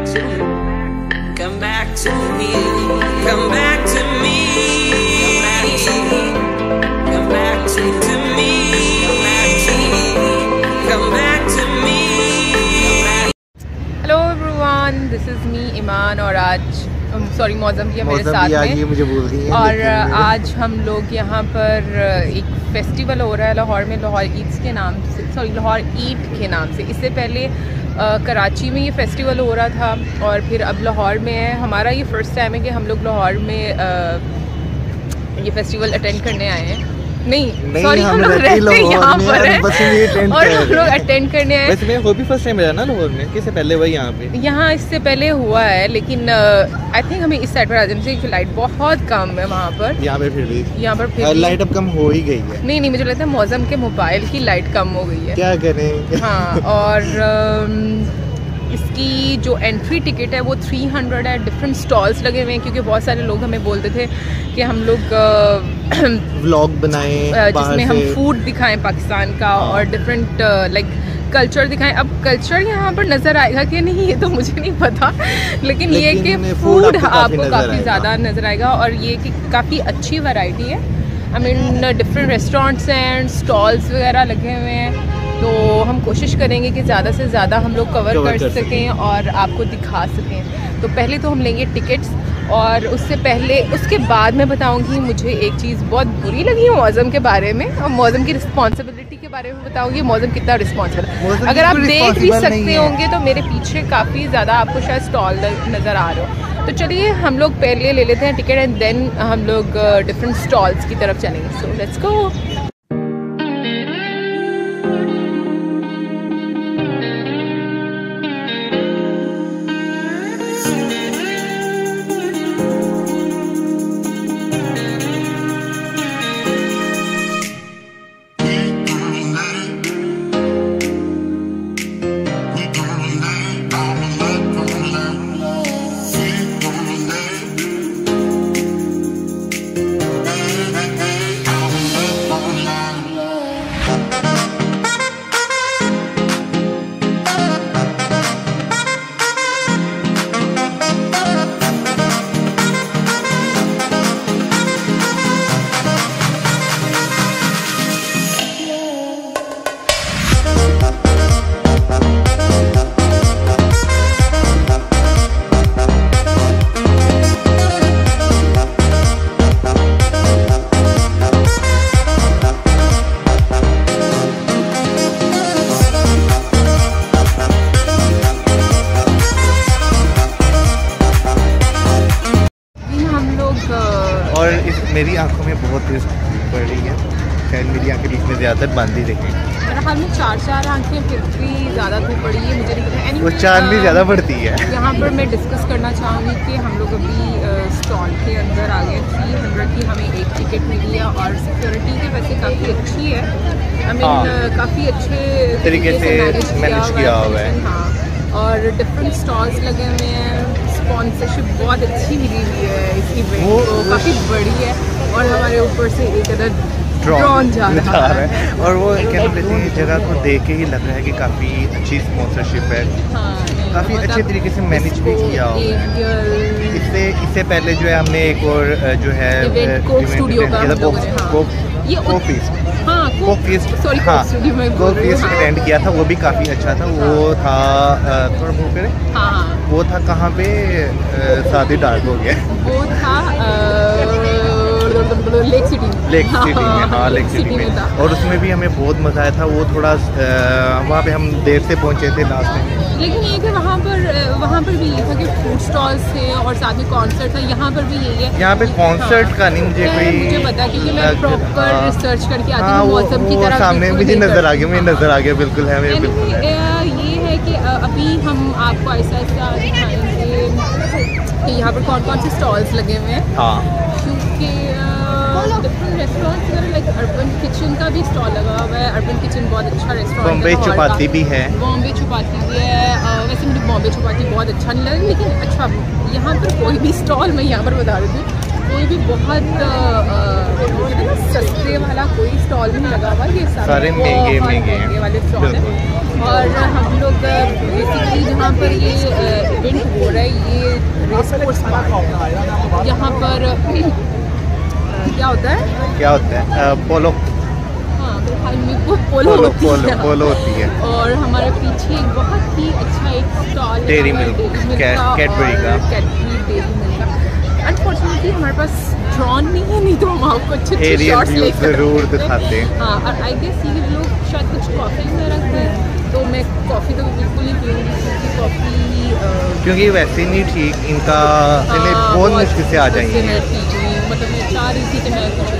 Come back to me. Come back to me. Come back to me. Come back to me. Hello everyone, this is me Iman और आज sorry Maujam भी है मेरे साथ में। मुझे भूल गई है। और आज हम लोग यहाँ पर एक फेस्टिवल हो रहा है लाहौर में, लाहौर ईट्स के नाम से, सॉरी लाहौर ईट के नाम से। इससे पहले कराची में ये फेस्टिवल हो रहा था और फिर अब लाहौर में है। हमारा ये फर्स्ट टाइम है कि हम लोग लाहौर में ये फेस्टिवल अटेंड करने आए हैं। नहीं सॉरी, हम लोग रहते यहाँ पर हैं और हम लोग अटेंड करने आए। वैसे मेरा वो भी फर्स्ट टाइम है ना लाहौर में, किससे पहले वही यहाँ पे? यहाँ इससे पहले हुआ है लेकिन आई थिंक हमें इस साइड पर आ जाना चाहिए क्योंकि लाइट बहुत कम है वहाँ पर। यहाँ पर फिर लाइट अब कम हो ही गई है। नहीं, मुझे लगता है मौसम के मोबाइल की लाइट कम हो गई है। क्या करें। हाँ, और इसकी जो एंट्री टिकट है वो 300 है। डिफरेंट स्टॉल्स लगे हुए हैं क्योंकि बहुत सारे लोग हमें बोलते थे कि हम लोग व्लॉग बनाएं जिसमें हम फूड दिखाएं पाकिस्तान का और डिफरेंट लाइक कल्चर दिखाएं। अब कल्चर यहाँ पर नज़र आएगा कि नहीं ये तो मुझे नहीं पता, लेकिन ये कि फूड आपको काफ़ी ज़्यादा नज़र आएगा और ये कि काफ़ी अच्छी वैरायटी है। I mean different restaurants and stalls वगैरह लगे हुए हैं, तो हम कोशिश करेंगे कि ज़्यादा से ज़्यादा हम लोग कवर कर सकें और आपको दिखा सकें। तो पहले तो हम लेंगे टिकट्स और उससे पहले उसके बाद मैं बताऊंगी मुझे एक चीज़ बहुत बुरी लगी है मौसम के बारे में और मौसम की रिस्पॉन्सिबिलिटी के बारे में बताऊंगी। मौसम कितना रिस्पॉन्सिबल है। अगर आप देख भी सकते होंगे तो मेरे पीछे काफ़ी ज़्यादा आपको शायद स्टॉल नज़र आ रहे हो। तो चलिए हम लोग पहले ले लेते हैं टिकट एंड देन हम लोग डिफरेंट स्टॉल्स की तरफ चलेंगे। So let's go. और मेरी आंखों में बहुत तेज पड़ रही है, शायद मेरी आंखें बीच में ज़्यादातर बंद ही रहेंगी। मेरे हाल में चार आंखें फिर भी ज़्यादा धूप पड़ी है, मुझे नहीं पता। वो चांद भी ज़्यादा पड़ती है। यहाँ पर मैं डिस्कस करना चाहूँगी कि हम लोग अभी स्टॉल के अंदर आ गए। 300 की हमें एक टिकट मिली है और सिक्योरिटी के वैसे काफ़ी अच्छी है। आई मीन काफ़ी अच्छे तरीके से मैनेज किया हुआ है। हाँ, और डिफरेंट स्टॉल्स लगे हुए हैं। स्पॉन्सरशिप बहुत अच्छी मिली हुई है इस इवेंट को, काफ़ी बड़ी है और हमारे ऊपर से एक अदर ड्रोन जा रहा है और वो क्या कहते हैं जगह को देख के ही लग रहा है कि काफ़ी अच्छी स्पॉन्सरशिप है। हाँ, काफ़ी अच्छे तरीके से मैनेज भी किया हुआ है। इससे पहले जो है हमने एक और जो है स्टूडियो अटेंड किया था, वो भी काफ़ी अच्छा था। वो था थोड़ा मूव करें, वो था कहाँ पे शादी डार्क हो गया, वो था लेक सिटी में। हाँ, लेक सिटी में था और उसमें भी हमें बहुत मज़ा आया था। वो थोड़ा वहाँ पे हम देर से पहुँचे थे लास्ट में, लेकिन ये कि वहाँ पर भी ये था कि फूड स्टॉल्स थे और साथ में कॉन्सर्ट था। यहाँ पर भी यही है। यहाँ पे कॉन्सर्ट का नहीं मुझे पता क्योंकि मैं प्रॉपर रिसर्च करके आती हूँ मौसम की तरफ। सामने मुझे नज़र आ गया, बिल्कुल है मेरे बिल्कुल। ये है कि अभी हम आपको ऐसा दिखाएंगे कि यहाँ पर कौन कौन से स्टॉल्स लगे हुए हैं। हाँ, क्योंकि डिफरेंट रेस्टोरेंट्स वगैरह लाइक अर्बन किचन का भी स्टॉल लगा हुआ है। अर्बन किचन बहुत अच्छा रेस्टोरेंट है। बॉम्बे चपाती भी है। बॉम्बे चपाती भी है। वैसे मुझे बॉम्बे चपाती बहुत अच्छा नहीं लगा, लेकिन अच्छा यहाँ पर कोई भी स्टॉल, मैं यहाँ पर बता रही थी, कोई भी बहुत सस्ते वाला कोई स्टॉल नहीं लगा हुआ। ये सारे महंगे वाले स्टॉल हैं। और हम लोग बेसिकली जहाँ पर ये इवेंट स्पोर्ट्स पार्क। यहाँ पर क्या होता है? पोलो। पोलो होती है। और हमारे पीछे एक बहुत ही अच्छा एक स्टॉल डेयरी मिल्क कैडबरी का। अनफॉर्चुनेटली हमारे पास ड्रोन नहीं है, नहीं तो हम आपको अच्छे शॉट्स ले जरूर दिखाते हैं। हाँ, और आई गेस ये लोग शायद कुछ कॉफ़ी वगैरह रखते हैं, तो मैं कॉफ़ी तो बिल्कुल नहीं पीऊँगी क्योंकि कॉफ़ी क्योंकि वैसे नहीं ठीक, इनका इन्हें बहुत मुश्किल से आ जाएंगे। मतलब मैं चाह रही थी कि मैं कुछ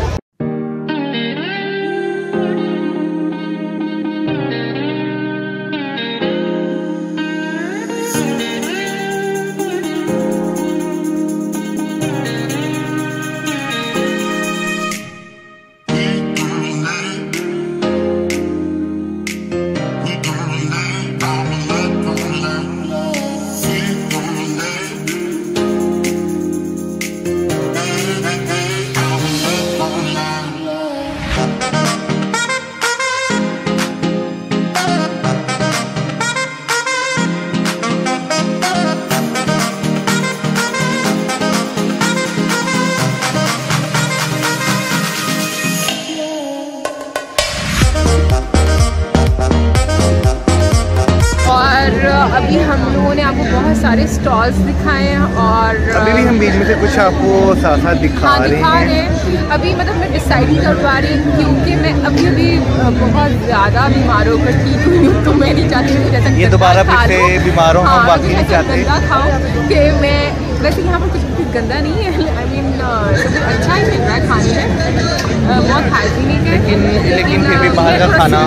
अभी हम लोगों ने आपको बहुत सारे स्टॉल्स दिखाए हैं और अभी भी हम बीच में से कुछ आपको साथ साथ दिखा रहे हैं। अभी मतलब मैं डिसाइड नहीं कर पा रही क्योंकि मैं अभी बहुत ज़्यादा बीमार होकर ठीक हुई हूँ, तो मैं नहीं चाहती जैसा ये दोबारा फिर से बीमार हो। हम बाकी नहीं चाहते खाओ कि मैं वैसे यहाँ पर कुछ भी गंदा नहीं है। आई मीन सब कुछ अच्छा ही मिल रहा है खाने में, बहुत हाइजीनिक है, लेकिन फिर भी बाहर का खाना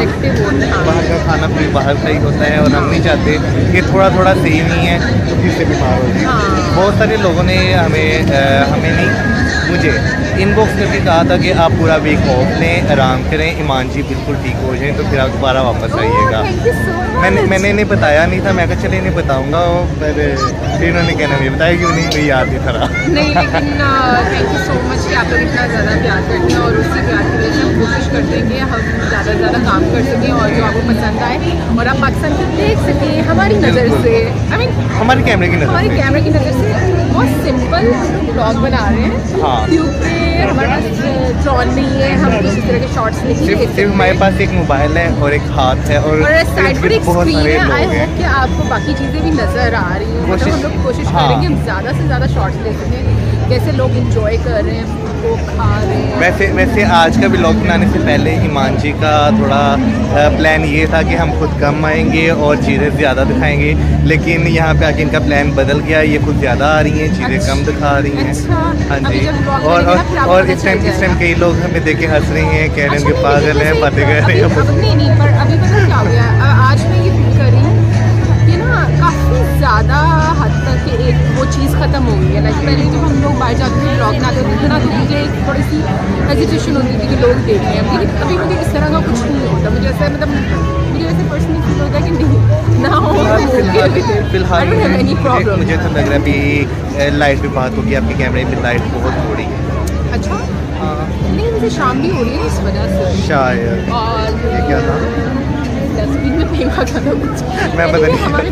फिर बाहर का ही होता है और हम नहीं चाहते कि थोड़ा सही नहीं है तो फिर से बीमार हो गए। बहुत सारे लोगों ने हमें नहीं मुझे इनबॉक्स में भी कहा था कि आप पूरा वीक ऑफ लें, आराम करें, ईमान जी बिल्कुल ठीक हो जाएं तो फिर आप दोबारा वापस आइएगा। मैंने इन्हें बताया नहीं था, मैं कहा चले इन्हें बताऊंगा, फिर इन्होंने कहना नहीं बताया क्यों नहीं, मुझे याद नहीं था। नहीं, लेकिन थैंक यू सो मच कि आप लोग इतना ज़्यादा प्यार करते हैं और उसी प्यार की वजह से हम कोशिश करते हैं कि हम ज़्यादा से ज़्यादा काम कर सकें और जो आपको पसंद आए और आप पाकिस्तान को देख सकें हमारी नज़र से। आई मीन हमारे कैमरे की नज़र से बहुत सिंपल ब्लॉग बना रहे हैं। हाँ, क्योंकि हमारे पास ड्रोन नहीं है, हम किसी तरह के शॉट्स नहीं ले सकते। सिर्फ हमारे पास एक मोबाइल है और एक हाथ है और साइड पर एक स्क्रीन है। आई होप कि आपको बाकी चीज़ें भी नज़र आ रही हैं। मतलब हम लोग कोशिश करेंगे हम ज़्यादा से ज़्यादा शॉट्स ले सकें, कैसे लोग इंजॉय कर रहे हैं, फूड को खा रहे हैं। वैसे आज का व्लॉग बनाने से पहले ईमान जी का थोड़ा प्लान ये था कि हम खुद कम आएंगे और चीज़ें ज़्यादा दिखाएंगे, लेकिन यहाँ पे आके इनका प्लान बदल गया, ये खुद ज़्यादा आ रही हैं, चीज़ें कम दिखा रही हैं। हाँ जी, और इस टाइम कई लोग हमें देख के हंस रहे हैं, कह रहे हैं कि पागल हैं, बातें कर रहे हैं। नहीं, पर अभी पता क्या हो गया, आज मैं ये फील कर रही हूँ कि ना काफ़ी ज़्यादा हद तक एक वो चीज़ ख़त्म हो गई है। लाइक पहले जब हम लोग बाहर जाते थे ब्लॉग बनाते थे ना, तो मुझे एक थोड़ी सी हेजिटेशन होती थी कि लोग देख रहे हैं, लेकिन अभी मुझे इस तरह का कुछ नहीं होता। मुझे ऐसा मुझे ऐसे पर्सनली फील होता है कि नहीं ना हो। फिलहाल मुझे तो लग रहा है अभी लाइट भी बात होगी, आपके कैमरे में लाइट बहुत हो रही है। अच्छा, नहीं मुझे शाम भी हो रही है इस वजह से शायद। और ये क्या था? डस्टबिन में फेंका था कुछ, मैं पता नहीं। हमारे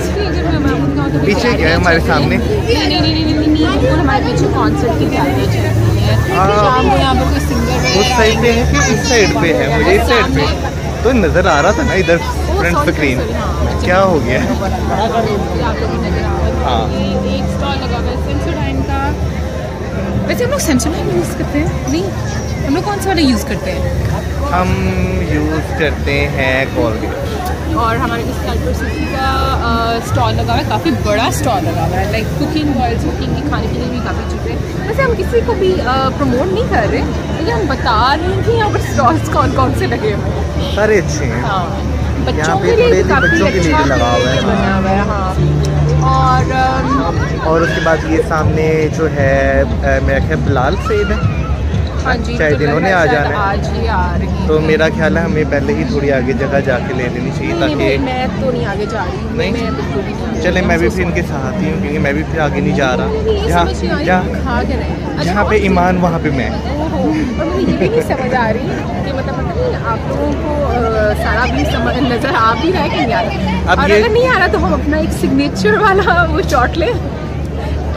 पीछे क्या है हमारे सामने? नहीं, हमारे पीछे कॉन्सर्ट की तैयारी चल रही है। शाम को यहाँ पर कोई सिंगर उस साइड पे है कि इस साइड पे है? मुझे इस साइड पे तो नज़र आ रहा था ना इधर फ्रंट स्क्रीन। क्या हो गया? हाँ, एक स्टॉल लगा हुआ है सेंसोडाइन का। वैसे हम लोग सेंसोडाइन यूज़ करते हैं? नहीं, हम लोग कौन सा वाला यूज़ करते हैं? हम यूज़ करते हैं कोलगेट। और हमारे इस कैल्पर सिटी का स्टॉल लगा हुआ है, काफ़ी बड़ा स्टॉल लगा हुआ है। लाइक कुकिंग ऑयल्स, कुकिंग की खाने पीने की भी काफ़ी चीज़ें। वैसे हम किसी को भी प्रमोट नहीं कर रहे, लेकिन हम बता रहे हैं कि यहाँ पर स्टॉल्स कौन कौन से लगे हुए हैं। सारे अच्छे हैं। हाँ, बच्चों के लिए काफ़ी अच्छा लगा हुआ है, बना हुआ है। हाँ, और उसके बाद ये सामने जो है मेरा ख्याल बिलाल सेब है। हाँ जी, शायद इन्होंने आ जाना है, आज ही आ रही है। तो मेरा ख्याल है हमें पहले ही थोड़ी आगे जगह जाके ले लेनी चाहिए ताकि मैं तो नहीं आगे जा रही हूँ। नहीं, मैं बिल्कुल भी चले मैं भी फिर इनके साथ ही हूँ क्योंकि मैं भी फिर आगे नहीं जा रहा। जहाँ पे ईमान वहाँ पे मैं। और मुझे ये भी नहीं समझ आ रही कि मतलब आप लोगों को सारा भी नज़र आ भी रहा है कि नहीं आ रहा। और अगर नहीं आ रहा तो हम अपना एक सिग्नेचर वाला वो शॉट लें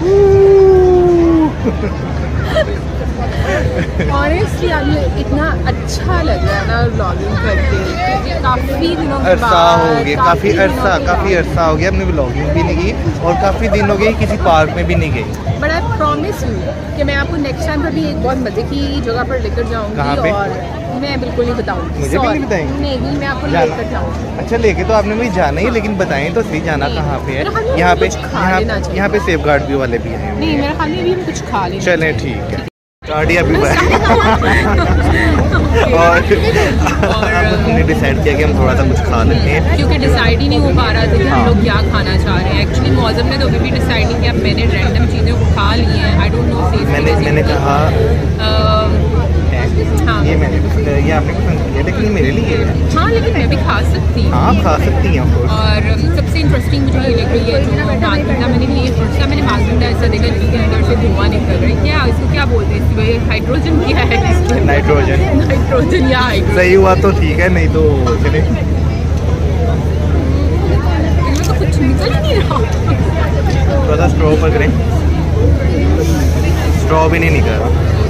ऑनेस्टली मुझे इतना अच्छा लग रहा है ना व्लॉगिंग करके, काफ़ी दिनों के अरसा बाद हो गया, काफ़ी अरसा हो गया हमने व्लॉगिंग भी नहीं की और काफ़ी दिन हो गए किसी पार्क में भी नहीं गई। बट आई प्रॉमिस यू कि मैं आपको नेक्स्ट टाइम पर भी एक बहुत मज़े की जगह पर लेकर जाऊंगी। कहाँ पे? और मैं बिल्कुल नहीं बताऊंगी, मुझे भी नहीं बताएंगे? नहीं, मैं आपको लेकर जाऊंगी। अच्छा लेके तो आपने मुझे जाना ही, लेकिन बताएं तो सही जाना कहाँ पे है? यहाँ पे सेफ गार्ड भी वाले भी हैं। नहीं मेरा खाली अभी कुछ खा लेना। चलें ठीक है, गाड़ियाँ भी और हमने डिसाइड किया कि हम थोड़ा सा कुछ खा लेते हैं, क्योंकि डिसाइड ही नहीं हो पा रहा था कि हम लोग क्या खाना चाह रहे हैं। एक्चुअली मौसम ने तो अभी भी डिसाइड नहीं किया, मैंने रैंडम चीज़ों को खा ली हैं। I don't know. मैंने कहा हाँ ये आपने पसंद किया, लेकिन मेरे लिए है। हाँ लेकिन मैं भी खा सकती हूँ। हाँ खा सकती हैं ऑफ कोर्स। और सबसे इंटरेस्टिंग मुझे ये लग रही है जो मालगुंडा, मैंने लिए फर्स्ट टाइम मैंने मालगुंडा ऐसा देखा जिसके अंदर से धुआं निकल रहा है। क्या इसको क्या बोलते हैं? भाई हाइड्रोजन क्या है? नाइट्रोजन या हाइड्रोजन। सही हुआ तो ठीक है, नहीं तो चले। इनमें तो कुछ निकल ही नहीं रहा। थोड़ा स्ट्रॉ पर करें, स्ट्रॉ भी नहीं निकल रहा।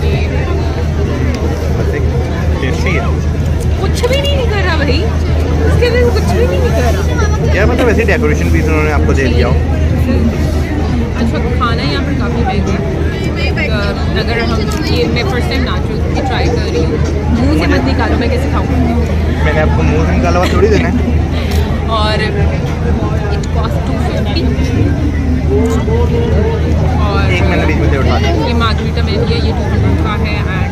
टेस्टी है, कुछ भी नहीं निकल रहा भाई, इसके अंदर कुछ भी नहीं निकल रहा। क्या मतलब वैसे डेकोरेशन पीस उन्होंने आपको दे दिया हो। अच्छा खाना यहाँ पर काफ़ी महंगा है। अगर हम ये मैं फर्स्ट टाइम नाचो की ट्राई कर रही हूँ, मुँह से मत निकालो, मैं कैसे खाऊँगी? मैंने आपको मुँह से निकाला हुआ थोड़ी देना है। और इट कॉस्ट 250। और एक मैंने बीच में से उठा दिया। ये मार्गरीटा मैंने लिया, ये 200 का है। And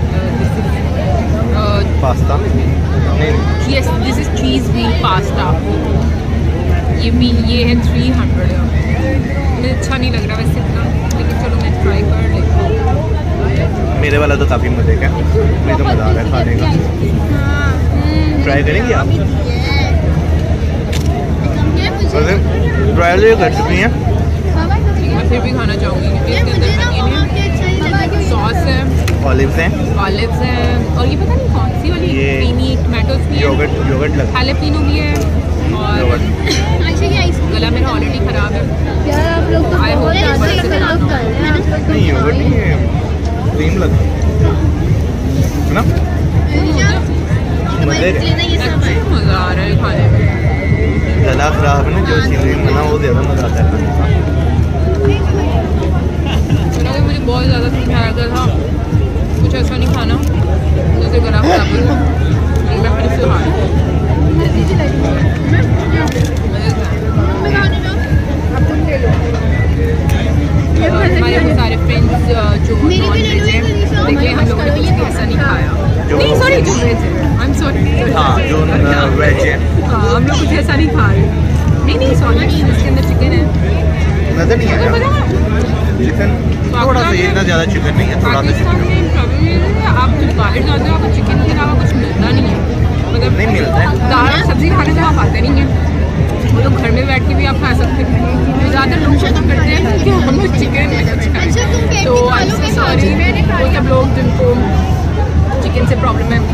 pasta yes this is cheese wheel pasta, ये है 300। मुझे अच्छा नहीं लग रहा वैसे इतना, लेकिन चलो मैं ट्राई कर लेती हूँ। मेरे वाला तो काफ़ी मज़े का, मुझे तो मज़ा आ रहा है खाने का। ट्राई करेंगे आप? ट्रायल कर चुकी हैं, मैं फिर भी खाना चाहूँगी क्योंकि इसके अंदर सॉस है, ऑलिव्स हैं, और ये पता नहीं कौन सी वाली, क्रीमी टमाटोस भी है, योगर्ट लग हैलेपिनो भी है। और गला मेरा ऑलरेडी ख़राब है। आई होप नहीं, योगर्ट नहीं है, क्रीम लग है ना। मज़ा आ रहा है खाने में। गला खराब है ना, जो चीज़ें बना वो ज़्यादा मज़ा आता है। मुझे बहुत ज़्यादा समझाया गया था कुछ ऐसा नहीं खाना जैसे गला खराब हो। मैं फिर से हमारे वो सारे फ्रेंड्स जो नॉन वेज हैं, देखिए हम लोगों ने कुछ भी ऐसा नहीं खाया। नहीं सॉरी, जो वेज है, आई एम सॉरी। हाँ जो वेज है, हाँ हम लोग कुछ ऐसा नहीं खा रहे। नहीं सॉरी, इसके अंदर चिकन है। नजर नहीं आया चिकन, थोड़ा सा, इतना ज़्यादा चिकन नहीं है, थोड़ा सा चिकन। आप जब बाहर जाते हो आपको चिकन के अलावा कुछ मिलता नहीं है, मतलब नहीं मिलता है। दाल और सब्जी खाने तो आप आते नहीं हैं, वो तो घर में बैठ के भी आप खा सकते हैं। ज़्यादातर लोग पसंद करते हैं कि हम लोग चिकन में कुछ खाएं। तो आई एम सो सॉरी वो सब लोग जिनको चिकन से प्रॉब्लम है।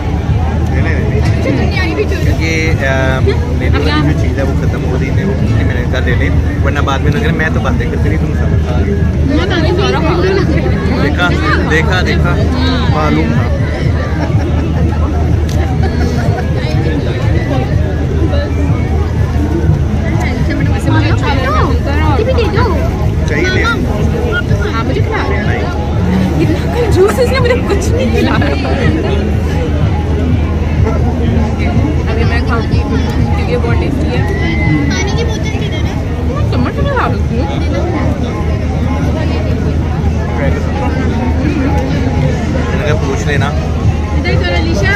क्योंकि मेरी वाली जो चीज़ है वो ख़त्म हो रही है, वो मैंने कर ले ली, वरना बाद में लग मैं तो बातें करती रही, तुम सब देखा मालूम था। चाहिए हाँ मुझे खिला रहे हैं, इतना कंजूस इसने मुझे कुछ नहीं खिला रहा। अभी मैं खाऊंगी क्योंकि बहुत टेस्टी है। पानी की बोतल किधर है? चम्मच में खा सकती हूँ। पूछ लेना। इधर करो अलीशा।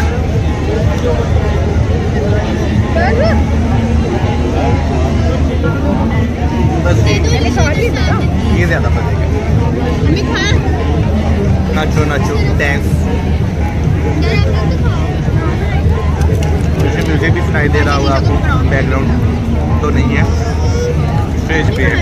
ये ज़्यादा मज़े का। नाचो थैंक्स। म्यूजिक भी सुनाई दे रहा होगा आपको, बैकग्राउंड तो नहीं है, स्टेज पे है।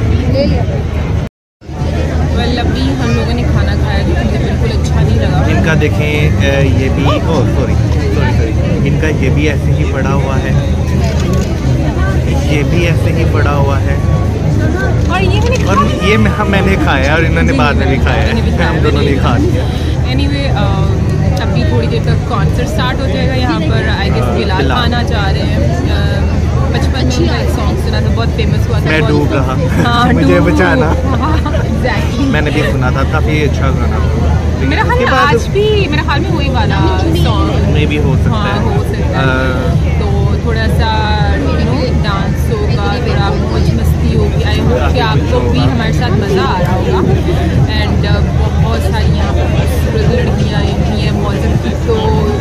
अभी हम लोगों ने खाना खाया जो मुझे बिल्कुल अच्छा नहीं लगा। इनका देखें ये भी सॉरी इनका ये भी ऐसे ही पड़ा हुआ है, ये भी ऐसे ही पड़ा हुआ है, और ये मैंने और ये मैंने खाया और इन्होंने बाद में भी खाया है, हम दोनों ने खा लिया। एनीवे अभी थोड़ी देर तक कॉन्सर्ट स्टार्ट हो जाएगा यहाँ पर। आई गेस बिलाल खान आ जा रहे हैं। बचपन में उनका एक सॉन्ग सुना था, बहुत फेमस हुआ था, मैं डूब रहा, हाँ, मुझे बचाना। एग्जैक्टली, मैंने भी सुना था, काफ़ी अच्छा गाना था। मेरा ख्याल में आज भी मेरा ख्याल में वही वाला सॉन्ग में भी हो सकता है। हो सकता है। तो थोड़ा सा डांस होगा, थोड़ा मौज मस्ती होगी। आई होप कि आपको भी हमारे साथ मज़ा आ रहा होगा। एंड बहुत सारी यहाँ पर खूबसूरत लड़कियाँ आई हुई हैं मौसम की। तो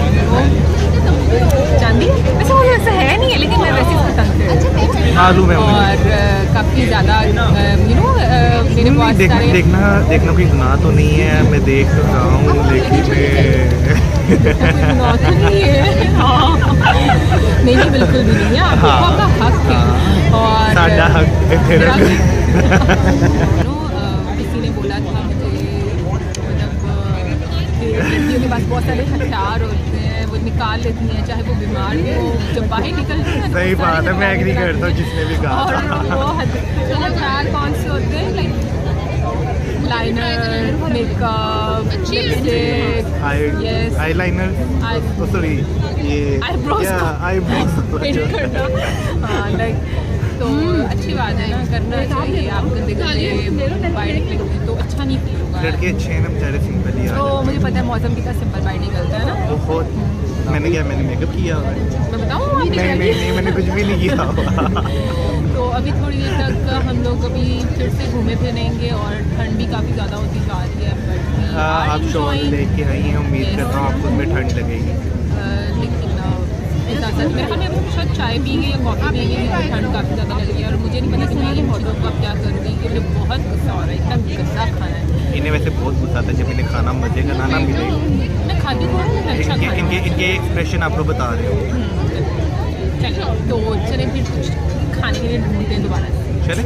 चांदी वैसे मुझे ऐसा है नहीं है, लेकिन मैं वैसे पसंद है और काफ़ी ज़्यादा मेरे बहुत सारे देखना कोई गुनाह तो नहीं है, मैं देख रहा हूँ, लेकिन गुनाह तो नहीं है। हाँ नहीं बिल्कुल भी नहीं है, आपका हक है और साडा हक है। किसी ने बोला था मुझे, मतलब लड़कियों के पास बहुत सारे हथियार होते हैं, वो निकाल लेती हैं चाहे वो बीमार भी हो, जब बाहर निकलती हैं। सही बात है, मैं एग्री करता हूँ जिसने भी कहा। और वो हथियार कौन से होते हैं? Like liner, makeup, lipstick, eyeliner, sorry ये आईब्रोज करना। हाँ लाइक, तो अच्छी बात है ना, करना चाहिए। आप गंदे गंदे बाहर निकलेंगे तो अच्छा नहीं फील होगा। लड़के अच्छे हैं ना बेचारे, सिंपल ही। तो मुझे पता है मौसम कितना सिंपल बाहर निकलता है ना। बहुत मैंने मेकअप किया हुआ है। मैं बताऊँ? नहीं मैंने कुछ भी नहीं किया हुआ। तो अभी थोड़ी देर तक हम लोग अभी फिर से घूमे फिरेंगे और ठंड भी काफ़ी ज़्यादा होती जा रही है। आप शॉल लेके आई हैं, उम्मीद करता हूँ आपको उसमें ठंड लगेगी। लेकिन मेरे ख्याल में अभी शायद चाय पिएंगे या कॉफ़ी पिएंगे, क्योंकि ठंड काफ़ी ज़्यादा लग रही है। और मुझे नहीं पता कि मैं ये हॉट का क्या करूँगी, क्योंकि मुझे बहुत गुस्सा हो रहा है, इतना गंदा खाना है। इन्हें वैसे बहुत गुस्सा था जब इन्हें खाना मजे का ना मिलेगा। मैं खाती हूँ अच्छा खाना। इनके एक्सप्रेशन आप लोग बता रहे हो। चलिए तो चले फिर कुछ खाने के लिए ढूंढते हैं दोबारा। चले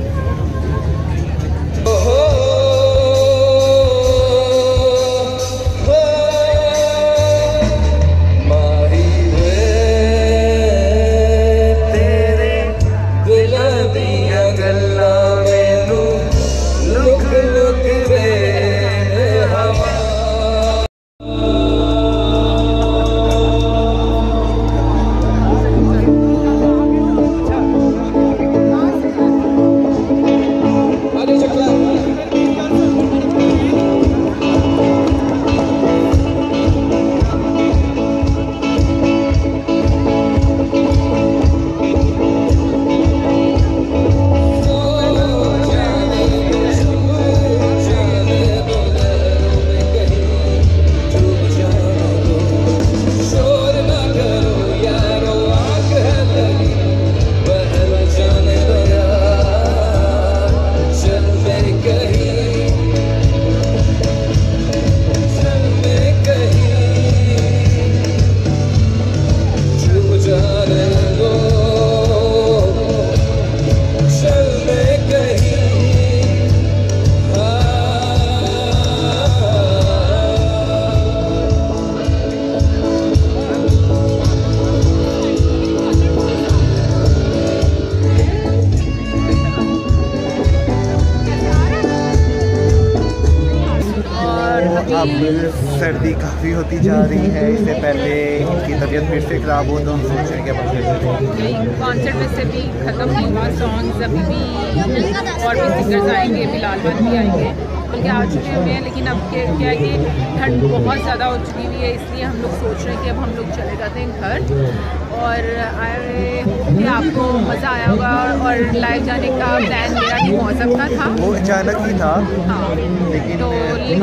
अब सर्दी काफ़ी होती जा रही है। इससे पहले इनकी तबीयत फिर से ख़राब हो तो हम सोच रहे हैं कि अब कॉन्सर्ट में से भी ख़त्म हुआ, सॉन्ग्स अभी भी और भी सिंगर्स आएंगे, बिलाल खान भी आएंगे, बल्कि आ चुके हुए हैं। लेकिन अब क्या है कि ठंड बहुत ज़्यादा हो चुकी हुई है, इसलिए हम लोग सोच रहे हैं कि अब हम लोग चले जाते हैं घर। और कि आपको मज़ा आया होगा। और लाइव जाने का प्लान मेरा भी मौसम का था, वो अचानक ही था। हाँ, लेकिन तो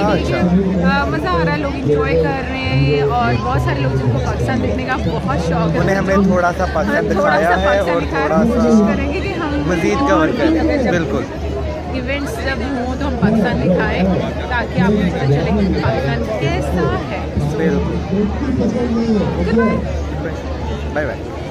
मज़ा आ रहा है, लोग इंजॉय कर रहे हैं। और बहुत सारे लोग जिनको पाकिस्तान देखने का बहुत शौक है, उन्हें हमने थोड़ा सा पाकिस्तान दिखाया है और थोड़ा कोशिश करेंगे कि हम मज़ीद कवर करें। बिल्कुल, इवेंट्स जब हों तो हम पाकिस्तान दिखाएं, ताकि आपको पता चले कि पाकिस्तान कैसा है। बिल्कुल। Bye bye.